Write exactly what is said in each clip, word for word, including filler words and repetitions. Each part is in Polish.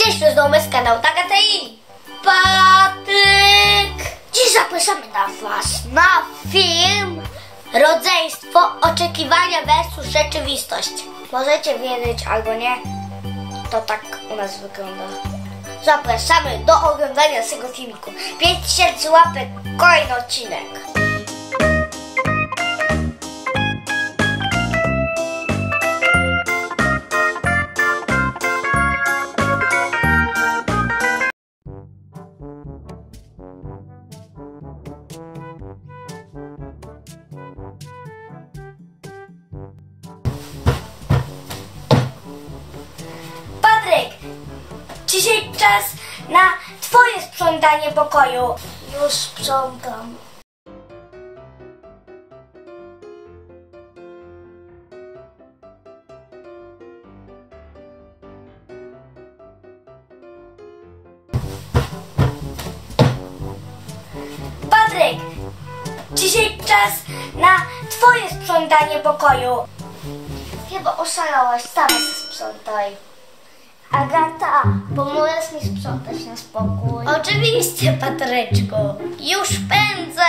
Cześć, to znowu jest kanał Agata i Patryk. Dziś zapraszamy na was na film Rodzeństwo, oczekiwania versus rzeczywistość. Możecie wierzyć albo nie, to tak u nas wygląda. Zapraszamy do oglądania tego filmiku. pięć tysięcy łapek, kolejny odcinek. Patryk, dzisiaj czas na twoje sprzątanie pokoju. Już sprzątam. Patryk, dzisiaj czas na twoje sprzątanie pokoju. Chyba oszalałaś, sama się sprzątaj. Agata, pomożesz mi sprzątać na spokój? Oczywiście, Patryczku. Już pędzę.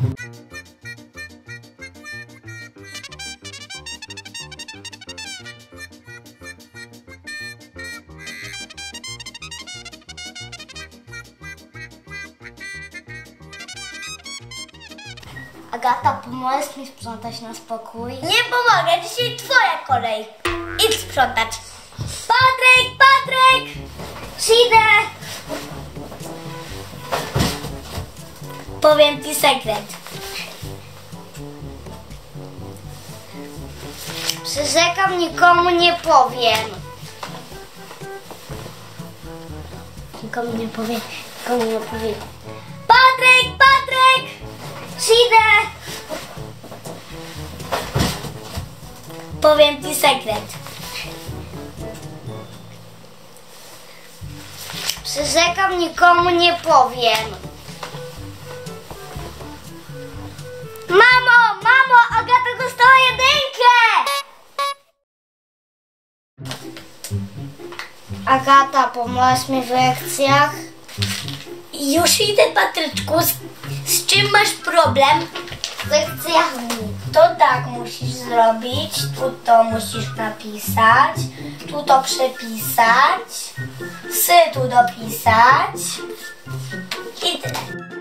Agata, pomożesz mi sprzątać na spokój? Nie pomogę, dzisiaj twoja kolej. Idź sprzątać. Patryk, Patryk! Przyjdę! Powiem ci sekret. Przyrzekam, nikomu nie powiem. Nikomu nie powiem, nikomu nie powiem. Patryk, Patryk! Przyjdę! Powiem ci sekret. Przyrzekam, nikomu nie powiem. Mamo, mamo, Agata dostała jedynkę! Agata, pomożesz mi w lekcjach? Już idę, Patryczku. Z, z czym masz problem? W lekcjach. To tak musisz zrobić. Tu to musisz napisać. Tu to przepisać. Sy tu dopisać. I tyle.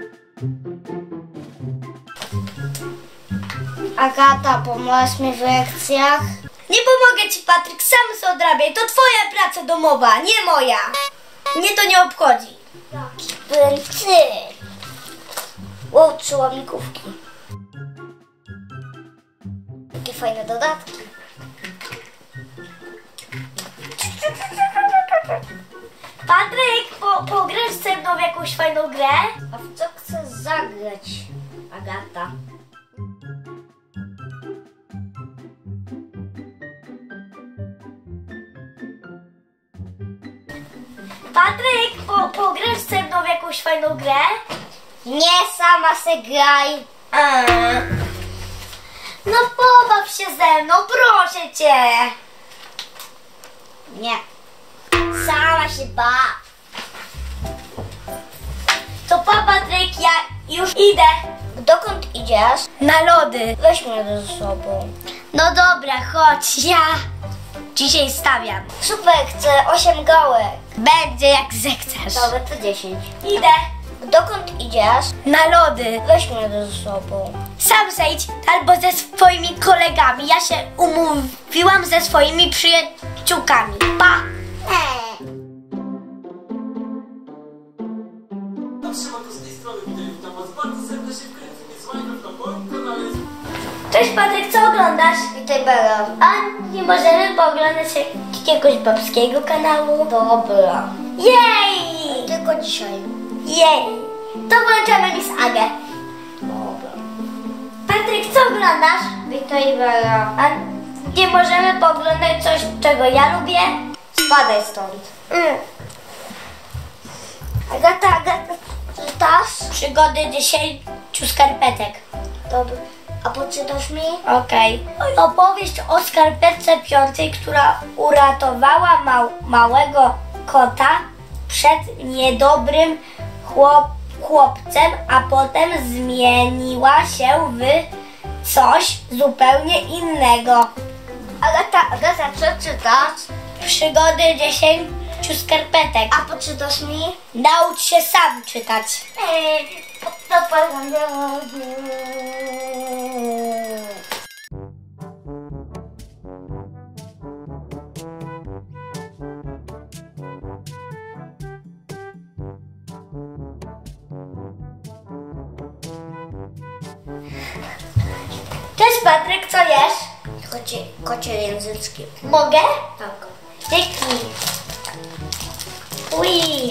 Agata, pomożesz mi w lekcjach? Nie pomogę ci, Patryk, sam sobie odrabiaj. To twoja praca domowa, nie moja. Mnie to nie obchodzi. Jaki bęcy. Wow, trzy łamigłówki. Jakie fajne dodatki. Patryk, po, pograsz ze mną w jakąś fajną grę? A w co chcesz zagrać, Agata? Patryk, po, pograsz ze mną w jakąś fajną grę? Nie, sama se graj. A. No pobaw się ze mną, proszę cię. Nie. Sama się baw. To pa, Patryk, ja już idę. Dokąd idziesz? Na lody. Weź mnie ze sobą. No dobra, chodź, ja dzisiaj stawiam. Super, chcę osiem gałek. Będzie jak zechcesz. Dobra, to dziesięć. Idę. Dokąd idziesz? Na lody. Weź mnie ze sobą. Sam zejdź albo ze swoimi kolegami. Ja się umówiłam ze swoimi przyjaciółkami. Pa! Cześć, Patryk, co oglądasz? Witaj, Bela. A nie możemy pooglądać jakiegoś babskiego kanału? Dobra. Jej! Tylko dzisiaj. Jej! To włączamy Miss Agę. Dobra. Patryk, co oglądasz? Witaj, Bela. A nie możemy pooglądać coś, czego ja lubię? Spadaj stąd. Mm. Agata, Agata, czytasz? Przygody dziesięciu skarpetek. Dobra. A poczytasz mi? Okej. Okay. Opowieść o skarpetce piątej, która uratowała mał, małego kota przed niedobrym chłop, chłopcem, a potem zmieniła się w coś zupełnie innego. Agata, Agata, co czytasz? Przygody dziesięciu skarpetek. A poczytasz mi? Naucz się sam czytać. Ej, to powiem. Cześć Patryk, co jesz? Kocie, kocie języczki. Mogę? Tak. Dzięki. Ui.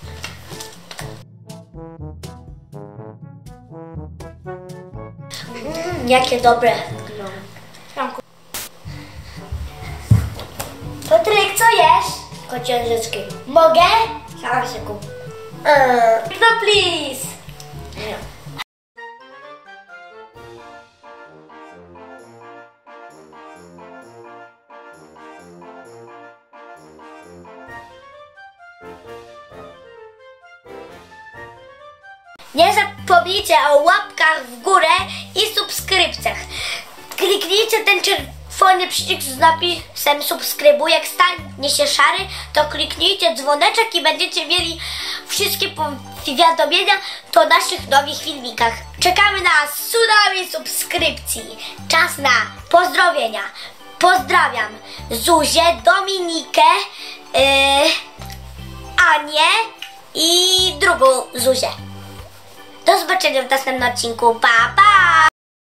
Mm, jakie dobre. Patryk, co jesz? Kocie języczki. Mogę? Sama się kup. Uh, no please. Nie. Nie zapomnijcie o łapkach w górę i subskrypcjach. Kliknijcie ten czerwony przycisk z napisem subskrybuj. Jak stanie się szary, to kliknijcie dzwoneczek i będziecie mieli wszystkie powiadomienia o naszych nowych filmikach. Czekamy na tsunami subskrypcji. Czas na pozdrowienia. Pozdrawiam Zuzię, Dominikę, yy, Anię i drugą Zuzię. Do zobaczenia w następnym odcinku. Pa, pa!